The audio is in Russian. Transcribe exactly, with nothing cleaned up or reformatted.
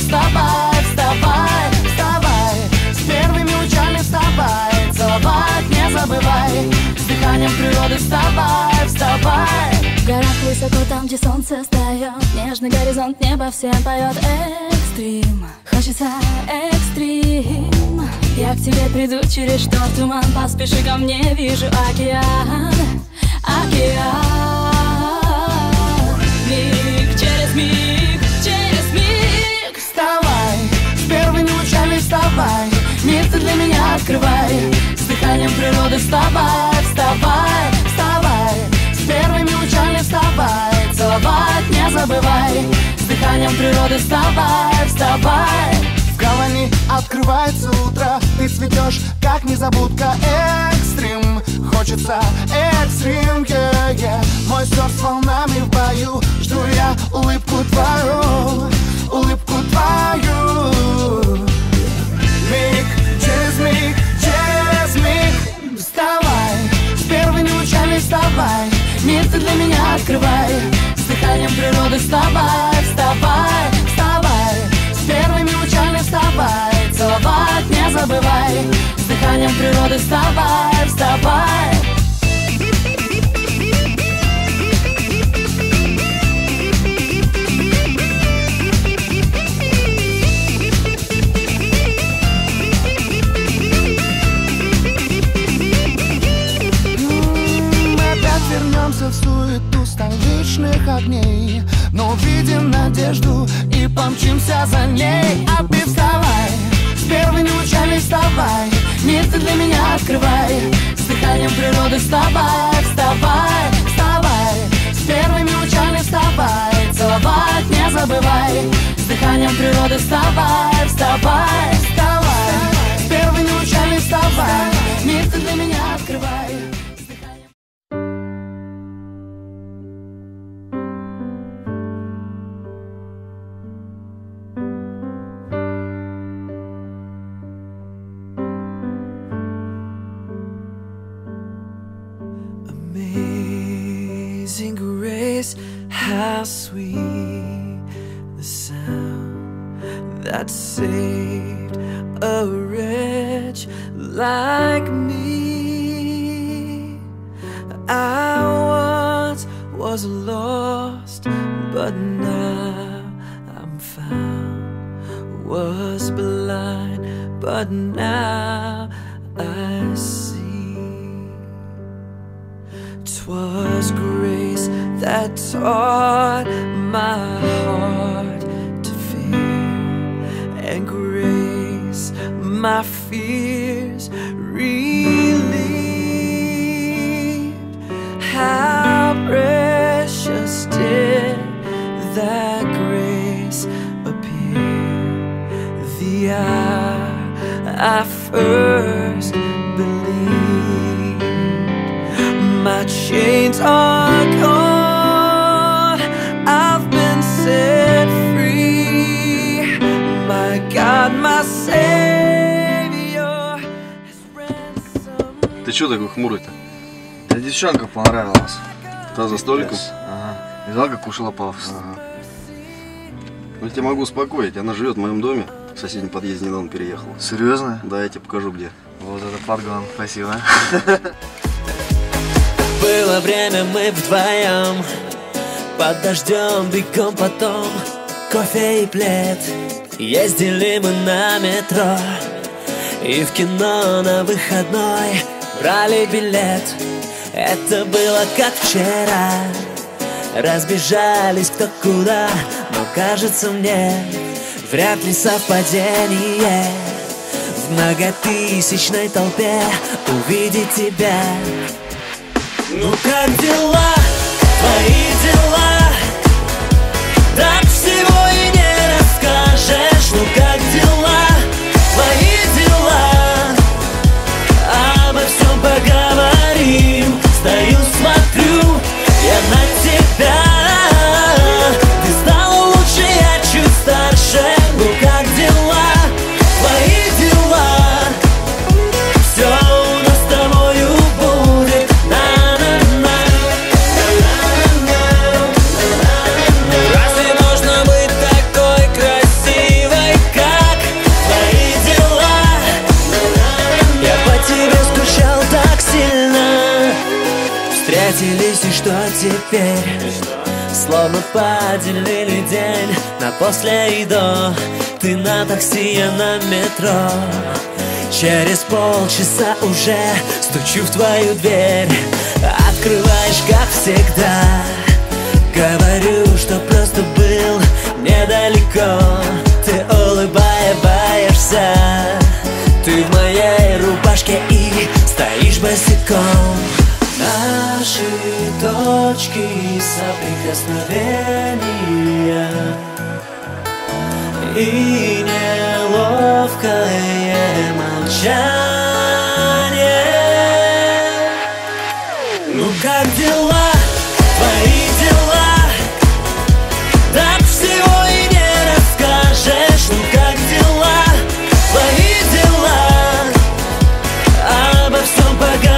вставай, вставай, вставай. С первыми лучами вставай, целовать не забывай. С дыханием природы вставай, вставай. В горах высоко, там, где солнце встает, нежный горизонт, небо всем поет. Экстрим, хочется экстрим. Я к тебе приду через шторм, туман, поспеши ко мне, вижу океан, океан. Миг через миг, через миг. Вставай, с первыми лучами вставай, мир ты для меня открывай. С дыханием природы вставай, вставай, вставай. С первыми лучами вставай, целовать не забывай. С дыханием природы вставай, вставай. В гавани открывается утро, ты цветешь, как незабудка. Экстрим, хочется экстрим, yeah, yeah. Мой сердце волнами в бою, жду я улыбку твою, улыбку твою. Миг через миг, через миг. Вставай, с первыми лучами вставай, мир ты для меня открывай. С дыханием природы вставай, вставай, вставай. С первыми лучами вставай, целовать не забывай. С дыханием природы вставай, вставай. Вернемся в суету столичных огней, но увидим надежду и помчимся за ней. А ты вставай, с первыми лучами вставай, мир ты для меня открывай. С дыханием природы вставай, вставай, вставай. С первыми лучами вставай, целовать не забывай. С дыханием природы вставай, вставай, вставай. С первыми лучами вставай, мир ты для меня открывай. Amazing grace, how sweet the sound that saved a wretch like me. I once was lost, but now I'm found. Was blind, but now I see. 'Twas grace that taught my heart to fear, and grace my fears relieved. How precious did that grace appear the hour I first believed. My chains are gone, I've been set free. My God, my Savior has ransomed. Ты чё такой хмурый-то? Да девчонка понравилась. Та за столиком? Ага. Видал, как кушала пафосно? Ага. Ну, я тебя могу успокоить, она живет в моем доме. В соседнем подъезде недавно переехала. Серьезно? Да, я тебе покажу где. Вот это подгон, спасибо. Было время, мы вдвоем под дождем, бегом потом, кофе и плед. Ездили мы на метро и в кино на выходной брали билет. Это было как вчера. Разбежались кто куда, но кажется мне, вряд ли совпадение в многотысячной толпе увидеть тебя. Ну как дела, твои дела? Так всего и не расскажешь. Ну как дела, твои дела? Обо всем поговорим. Стою, смотрю я на тебя. Ты стала лучше, я чуть старше. Ну как дела, твои дела? Все у нас с тобою будет. Разве можно встретились, и что теперь? Словно поделили день на после и до. Ты на такси, я на метро. Через полчаса уже стучу в твою дверь. Открываешь, как всегда. Говорю, что просто был недалеко. Ты улыбаешься. Ты в моей рубашке и стоишь босиком. Наши точки соприкосновения и неловкое молчание. Ну как дела, твои дела? Так всего и не расскажешь. Ну как дела, твои дела? Обо всем поговорим.